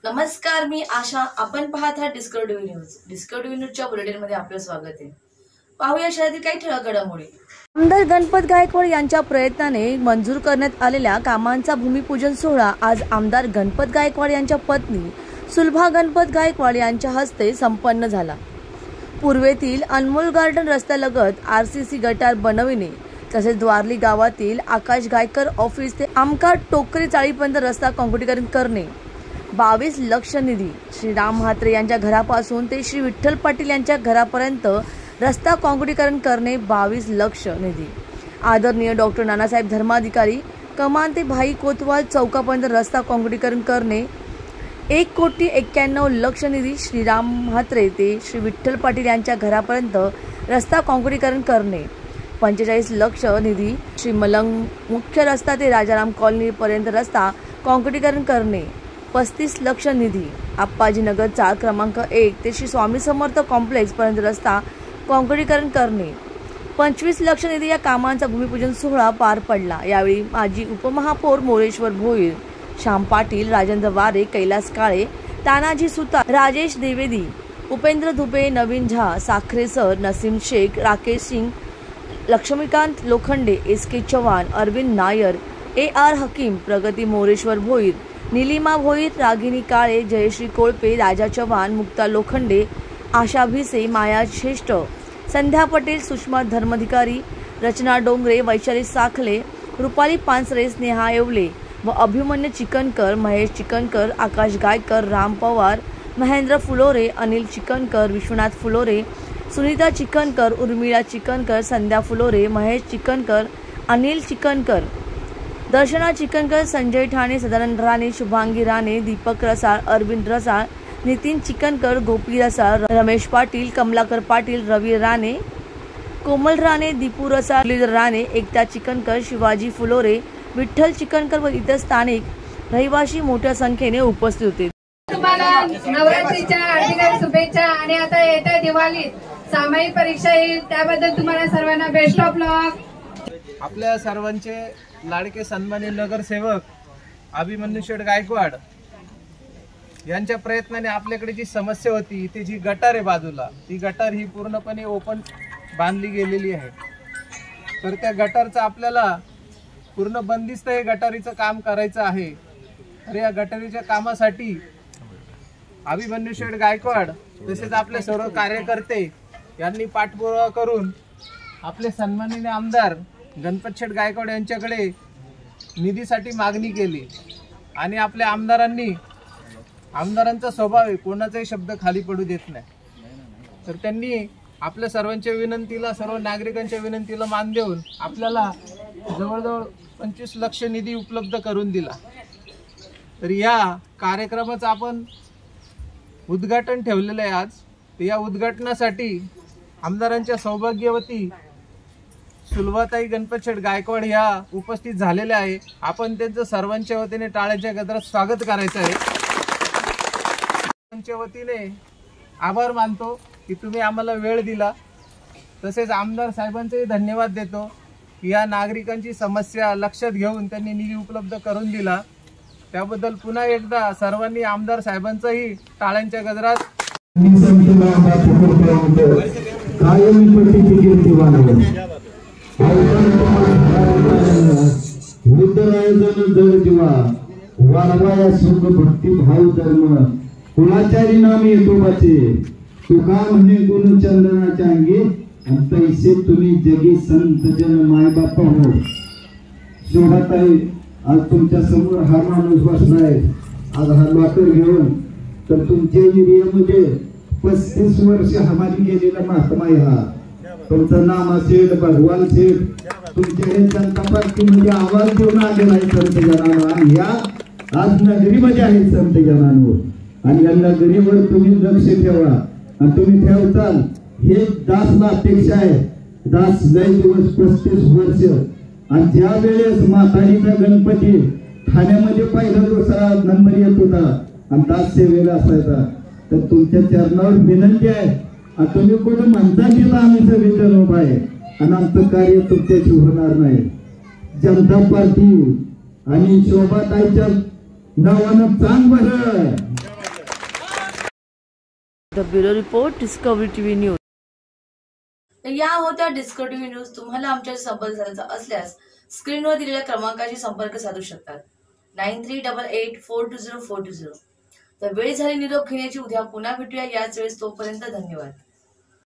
नमस्कार, मी आशा. आपण पाहत आहात डिस्कवरी न्यूज. डिस्कवरी न्यूजच्या बुलेटिनमध्ये आपलं स्वागत आहे. पाहूया शहरातील काही ठळक घडामोडी. आमदार गणपत गायकवाड यांच्या प्रयत्नाने मंजूर करण्यात आलेल्या कामांचा भूमिपूजन सोहळा आज आमदार गणपत गायकवाड यांच्या पत्नी सुलभा गणपत गायकवाड यांच्या हस्ते संपन्न झाला. पूर्वेतील अनमोल गार्डन रस्त्यालगत आरसीसी गटार बनविणे तसेच द्वारली गावातील आकाश गायकर ऑफिस ते आमका टोकरी चाळीपर्यंत रस्ता काँक्रिटीकरण करणे, 22 लक्ष निधी श्रीराम म्हात्रे यांच्या घरापासून ते श्री विठ्ठल पाटील यांच्या घरापर्यंत रस्ता काँक्रिटीकरण करणे, 22 लक्ष निधी आदरणीय डॉक्टर नानासाहेब धर्माधिकारी कमान ते भाई कोतवाल चौकापर्यंत रस्ता काँक्रिटीकरण करणे, 1,91,00,000 निधी श्रीराम म्हात्रे ते श्री विठ्ठल पाटील यांच्या घरापर्यंत रस्ता काँक्रिटीकरण करणे, 45 लक्ष निधी श्री मलंग मुख्य रस्ता ते राजाराम कॉलनी पर्यंत रस्ता काँक्रिटीकरण करणे, 35 लक्ष निधी आप्पाजीनगर चाळ क्रमांक 1 ते श्री स्वामी समर्थ कॉम्प्लेक्स पर्यंत रस्ता काँक्रिटीकरण करणे, 25 लक्ष निधी या कामांचा भूमिपूजन सोहळा पार पडला. यावेळी माजी उपमहापौर मोरेश्वर भोईर, श्याम पाटील, राजेंद्र वारे, कैलास काळे, तानाजी सुतार, Rajesh Dwivedi, Upendra Dubey, Naveen Jha, Sakhare sir, Naseem Shaikh, Rakesh Singh, Laxmikant Lokhande, SK Chavan, Arvind Nair, AR Hakim, Pragati Moreshwar Bhoir, Nilima Bhoir, Ragini काळे, जयश्री कोळपे, राजा चव्हाण, मुक्ता लोखंडे, आशा भिसे, माया श्रेष्ठ, संध्या पटेल, सुषमा धर्माधिकारी, रचना डोंगरे, वैशाली साखले, रुपाली पानसरे, स्नेहा येवले व अभिमन्यू चिकनकर, महेश चिकनकर, आकाश गायकर, राम पवार, महेंद्र फुलोरे, अनिल चिकनकर, विश्वनाथ फुलोरे, सुनीता चिकनकर, उर्मिला चिकनकर, संध्या फुलोरे, महेश चिकनकर, अनिल चिकनकर, दर्शना चिकनकर, संजय ठाणे, सदानंद राणे, शुभांगी राणे, दीपक रसाळ, अरविंद रसाळ, नितीन चिकनकर, गोपी रसाळ, रमेश पाटील, कमलाकर पाटील, रवी राणे, कोमल राणे, दीपू रसाळ, मुरलीधर राणे, एकता चिकनकर, शिवाजी फुलोरे, विठ्ठल चिकनकर व इतर स्थानिक रहिवासी मोठ्या संख्येने उपस्थित होते. तुम्हाला नवरात्रीच्या हार्दिक शुभेच्छा. आणि आता येत्या दिवाळीत सामायिक परीक्षा येईल, त्याबद्दल तुम्हाला सर्वांना बेस्ट ऑफ लक. आपल्या सर्वांचे लाडके सन्माननीय नगरसेवक अभिमन्यू शेठ गायकवाड यांच्या प्रयत्नाने आपल्याकडे जी समस्या होती, ती जी गटार आहे बाजूला, ती गटार ही पूर्णपणे ओपन बांधली गेलेली आहे. तर त्या गटारचं आपल्याला पूर्ण बंदिस्त हे गटारीचं काम करायचं आहे. तर या गटारीच्या कामासाठी अभिमन्यू शेठ गायकवाड तसेच आपले सर्व कार्यकर्ते यांनी पाठपुरावा करून आपले सन्माननीय आमदार गणपत शेठ गायकवाड यांच्याकडे निधीसाठी मागणी केली. आणि आपल्या आमदारांचा स्वभाव आहे, कोणाचाही शब्द खाली पडू देत नाही. तर त्यांनी आपल्या सर्वांच्या विनंतीला, सर्व नागरिकांच्या विनंतीला मान देऊन आपल्याला जवळजवळ 25 लक्ष निधी उपलब्ध करून दिला. तर या कार्यक्रमाचं आपण उद्घाटन ठेवलेलं आहे आज. तर या उद्घाटनासाठी आमदारांच्या सौभाग्यवती सुलभाताई गणपत शेठ गायकवाड ह्या उपस्थित झालेल्या आहे. आपण त्यांचं सर्वांच्या वतीने टाळ्यांच्या गजरात स्वागत करायचं आहे. त्यांच्या वतीने आभार मानतो की तुम्ही आम्हाला वेळ दिला. तसेच आमदार साहेबांचेही धन्यवाद देतो की या नागरिकांची समस्या लक्षात घेऊन त्यांनी निधी उपलब्ध करून दिला. त्याबद्दल पुन्हा एकदा सर्वांनी आमदार साहेबांचंही टाळ्यांच्या गजरात भक्ती भाव धर्म कुलाचारी नाम येतोबाचे तुका म्हणे गुण चंदनाच्या अंगी आणि पैसे तुम्ही जगी संत जन मायबाप हो. शोभाताई, आज तुमच्या समोर हा माणूस बसलाय, आज हा लॉकर घेऊन. तर तुमच्या एरियामध्ये 35 वर्ष हमारी गेलेला महात्मा आहे. हा तुमचं नाम असेल भगवान शेठ, तुमच्या हे जनता पार्टीमध्ये आवाज देऊन आलेला आहे संत जनानो. आणि या आज नगरीमध्ये आहे संत जनानो. आणि या नगरीवर तुम्ही लक्ष ठेवा. आणि तुम्ही ठेवताल हे दासला अपेक्षा आहे. दास लय दिवस 35 वर्ष. आणि ज्या वेळेस माताडीचा गणपती ठाण्यामध्ये पहिला दुसरा नंबर येत होता आणि दास सेवेला असायचा. तर तुमच्या चरणावर विनंती आहे, तुम्ही कोणी म्हणता की आम्ही सगळेजण उभा आहे आणि आमचं कार्य तुमच्याशी होणार नाही. जनता पार्टी आणि शोभाताईच्या नावानं चांग भर bureau report, Discovery TV news. तर या होत्या डिस्कवरी टीव्ही न्यूज. तुम्हाला आमच्याशी संपर्क साधायचा असल्यास स्क्रीनवर दिलेल्या क्रमांकाशी संपर्क साधू शकतात. 9388420420. तर वेळ झाली निरोप घेण्याची. उद्या पुन्हा भेटूया याच वेळेस. तोपर्यंत धन्यवाद.